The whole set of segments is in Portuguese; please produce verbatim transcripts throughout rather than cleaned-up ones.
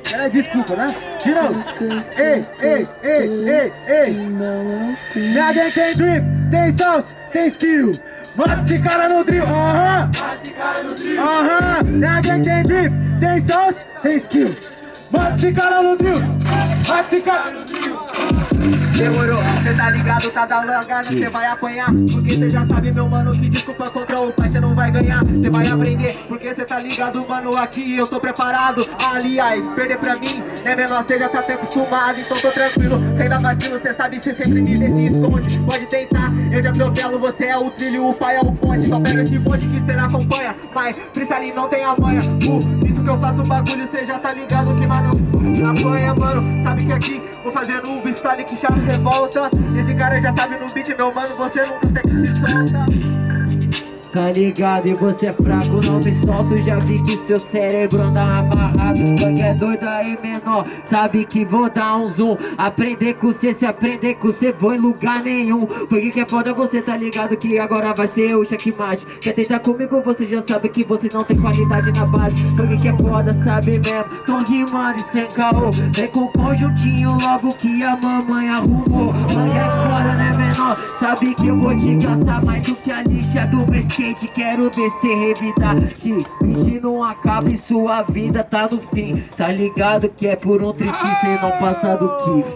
É, desculpa, né? De novo. Ei, ei, ei, ei, ei. Minha gang tem drip, tem sauce, tem skill. Mata esse cara no drill, aham. Aham. Minha gang tem drip, tem sauce, tem skill. Mata esse cara no drill. Mata esse cara no drill. Demorou, cê tá ligado, tá da langana, cê vai apanhar. Porque cê já sabe, meu mano, que desculpa contra o pai cê não vai ganhar. Cê vai aprender, porque cê tá ligado, mano, aqui eu tô preparado. Aliás, perder pra mim, né menor, cê já tá até acostumado. Então tô tranquilo, cê ainda vacilo, cê sabe, cê sempre me desse esconde. Pode tentar, eu já atropelo, você é o trilho, o pai é o ponte. Só pega esse bonde que cê não acompanha, mas freestyle não tem a manha. uh, Isso que eu faço bagulho, cê já tá ligado que, mano, apanha, mano. Sabe que aqui, vou fazendo um freestyle que já revolta. Esse cara já sabe no beat, meu mano, você nunca tem que se solta. Tá ligado, e você é fraco, não me solto. Já vi que seu cérebro anda amarrado. Porque é doido aí, menor, sabe que vou dar um zoom. Aprender com você, se aprender com você, vou em lugar nenhum. Porque que é foda, você tá ligado que agora vai ser o checkmate. Quer tentar comigo, você já sabe que você não tem qualidade na base. Porque que é foda, sabe mesmo, tom rimando e sem caô. Vem com o conjuntinho logo que a mamãe arrumou. Porque é foda, né, menor, sabe que eu vou te gastar mais do que a lixa do meu skate. Quero descer, revidar que bicho não acaba e sua vida tá no fim. Tá ligado que é por um trip cê não passa do kiff.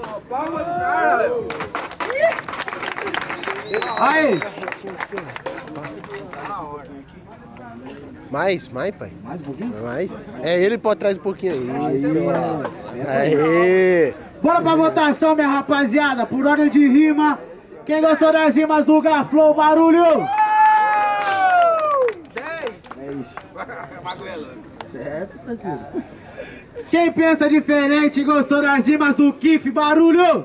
Aí! Mais, mais, pai. Mais um pouquinho? Mais. É, ele pode trazer um pouquinho aí. Isso. Aê! Bora pra votação, minha rapaziada, por ordem de rima. Quem gostou das rimas do Garflow, barulho! Certo, parceiro. Quem pensa diferente e gostou das rimas do Kiff, barulho!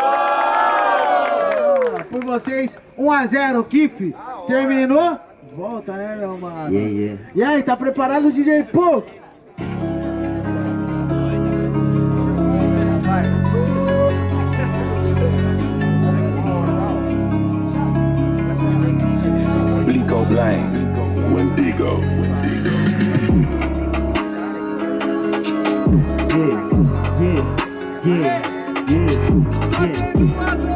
Ah, por vocês, um a zero, Kiff. Terminou? Volta, né, meu mano? Yeah, yeah. E aí, tá preparado, D J Pook? Blinko Blind, Wendigo. Yeah, yeah, yeah, yeah, yeah.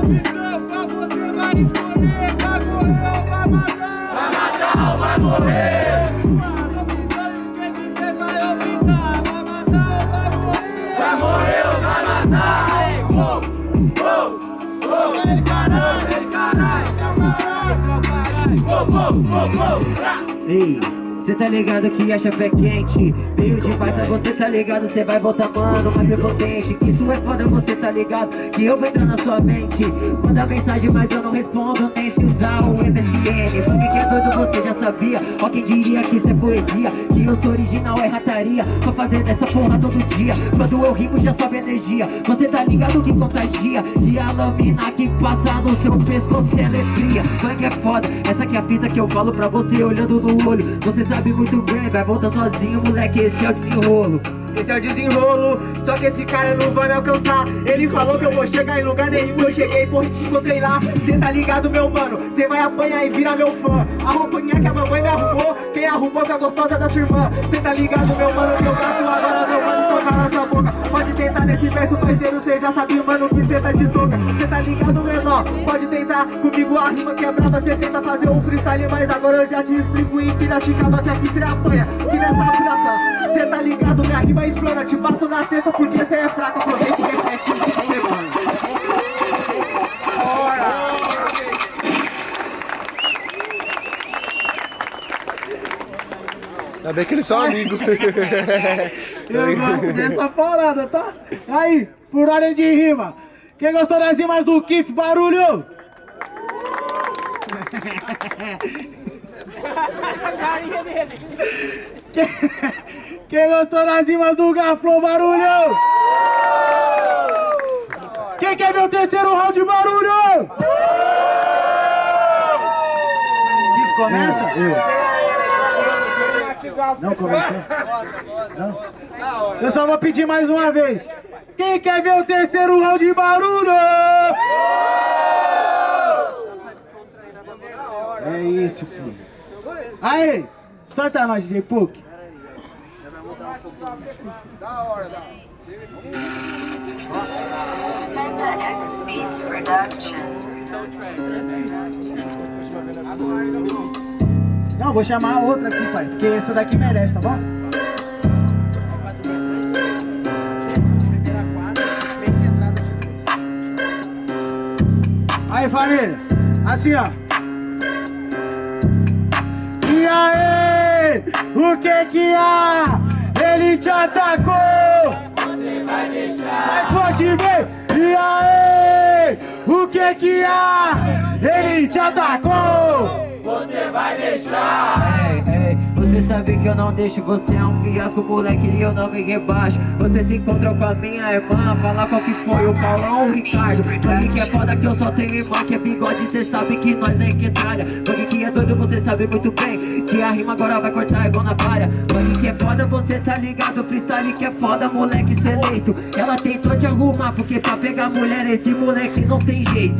Vai matar ou vai morrer? Vai morrer ou vai matar? Uou, uou, uou. Ele caralho, ele caralho, caralho. Uou, uou, uou, uou. Ei, cê tá ligado que a chave é quente. Veio de baixo, você tá ligado, cê vai voltar, mano, mais prepotente. Que isso é foda, você tá ligado, que eu vou entrar na sua mente. Manda mensagem, mas eu não respondo, nem se usar o M S N. Porque que é doido, você já sabia. Ó, quem diria que isso é poesia, que eu sou original, é rataria. Tô fazendo essa porra todo dia, quando eu rimo já sobe energia. Você tá ligado que contagia, e a lâmina que passa no seu pescoço é letria. Sangue é foda, essa aqui é a fita que eu falo pra você olhando no olho. Você sabe muito bem, vai voltar sozinho, moleque, esse é o desenrolo. Esse é o desenrolo, só que esse cara não vai me alcançar. Ele falou que eu vou chegar em lugar nenhum, eu cheguei, porra, te encontrei lá. Cê tá ligado, meu mano, cê vai apanhar e virar meu fã. A roupinha que a mamãe me arrumou, quem arrumou foi a gostosa da sua irmã. Cê tá ligado, meu mano, que eu gasto agora, meu mano, toca na sua boca. Pode tentar nesse verso, parceiro, cê já sabe, mano, que cê tá de toca. Cê tá ligado, menor, pode tentar comigo a rima que é brava. Cê tenta fazer um freestyle, mas agora eu já te explico em Piracicaba que aqui cê apanha, que nessa apuração. Cê tá ligado, minha rima explora, te passo na seta porque cê é fraco, aproveita que esse é time de semana. Ainda bem que eles são amigos. Eu gosto dessa parada, tá? Aí, por ordem de rima, quem gostou das rimas do Kiff, barulho? Quem, quem gostou das rimas do Garflow, barulho? Quem quer ver o terceiro round, barulho? Kiff começa? Eu. Não começou? Não? Eu só vou pedir mais uma vez. Quem quer ver o terceiro round de barulho? É isso, filho. Aí, solta nós, D J Pook. Da hora, da hora. Não, vou chamar a outra aqui, pai, porque essa daqui merece, tá bom? Aí, família, assim, ó. E aí, o que que há? Ele te atacou! Você vai deixar! Mais forte, vem! E aí, o que que há? Ele te atacou! Você vai deixar! Ei, ei, você sabe que eu não deixo, você é um fiasco, moleque, e eu não me rebaixo. Você se encontrou com a minha irmã, fala qual que foi, o Paulão ou o Ricardo. Porque que é foda que eu só tenho irmã que é bigode, cê sabe que nós é que tralha. Porque que é doido, você sabe muito bem que a rima agora vai cortar igual na palha. Porque que é foda, você tá ligado, freestyle que é foda, moleque seleito. Ela tentou te arrumar, porque pra pegar mulher esse moleque não tem jeito.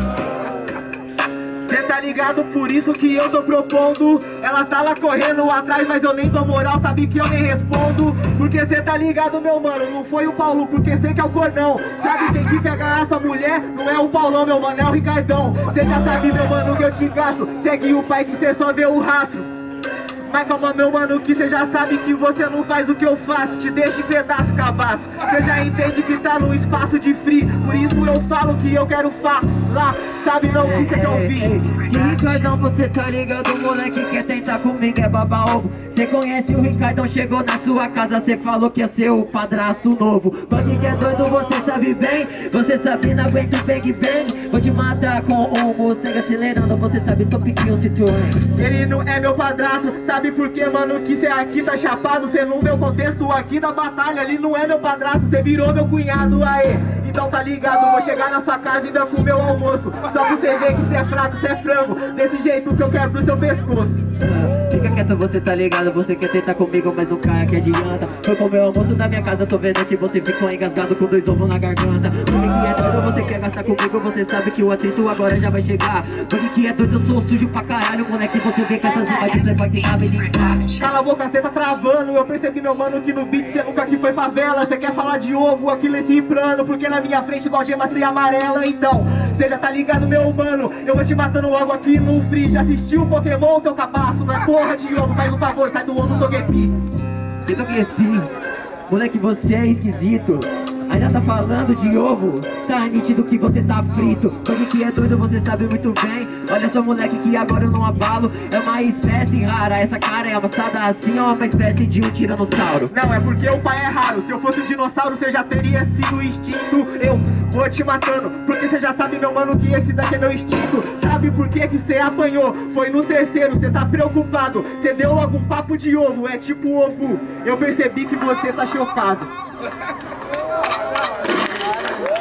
Cê tá ligado, por isso que eu tô propondo. Ela tá lá correndo atrás, mas eu nem dou moral, sabe que eu nem respondo. Porque cê tá ligado, meu mano, não foi o Paulo, porque cê que é o cornão. Sabe, tem que pegar essa mulher, não é o Paulão, meu mano, é o Ricardão. Cê já sabe, meu mano, que eu te gasto. Segue o pai que cê só vê o rastro. Mas calma, meu mano, que cê já sabe que você não faz o que eu faço. Te deixa em pedaço, cabaço. Cê já entende que tá no espaço de free. Por isso eu falo que eu quero falar. Sabe não que cê quer ouvir. Que Ricardão, você tá ligado, moleque, quer tentar comigo é baba-ovo. Cê conhece o Ricardão, chegou na sua casa, cê falou que ia ser o padrasto novo. Bang que é doido, você sabe bem. Você sabe, não aguenta o bang bang. Vou te matar com o Mustang acelerando. Você sabe, tô piquinho Citroën. Ele não é meu padrasto, sabe por que, mano, que cê aqui tá chapado. Cê no meu contexto aqui da batalha. Ele não é meu padrasto, cê virou meu cunhado, aê. Então tá ligado, vou chegar na sua casa e ainda comer o almoço. Só pra você ver que cê é fraco, cê é frango. Desse jeito que eu quero pro seu pescoço. Fica quieto, você tá ligado, você quer tentar comigo, mas não caia que adianta. Foi comer o almoço na minha casa, tô vendo que você ficou engasgado com dois ovos na garganta. Porque que é doido, você quer gastar comigo, você sabe que o atrito agora já vai chegar. Porque que é doido, eu sou sujo pra caralho, moleque, você vê que essas rimas de playboy que cabe limpar. Cala a boca, cê tá travando, eu percebi, meu mano, que no beat cê nunca aqui foi favela. Cê quer falar de ovo, aquilo esse plano, porque na minha frente igual gema cê amarela. Então, cê já tá ligado, meu mano, eu vou te matando logo aqui no free. Já assistiu o Pokémon, seu cabaço? Não é porra de ovo, faz um favor, sai do ovo, Togepi. Que Togepi? Moleque, você é esquisito. Ainda tá falando de ovo? Tá nítido que você tá frito. Porque que é doido, você sabe muito bem. Olha só, moleque, que agora eu não abalo. É uma espécie rara, essa cara é amassada assim. É uma espécie de um tiranossauro. Não, é porque o pai é raro. Se eu fosse um dinossauro, você já teria sido extinto. Eu vou te matando, porque você já sabe, meu mano, que esse daqui é meu instinto. Sabe por que que você apanhou? Foi no terceiro, você tá preocupado. Você deu logo um papo de ovo, é tipo ovo. Eu percebi que você tá chocado.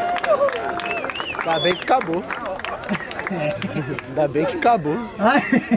Ainda bem que acabou. Ainda bem que acabou.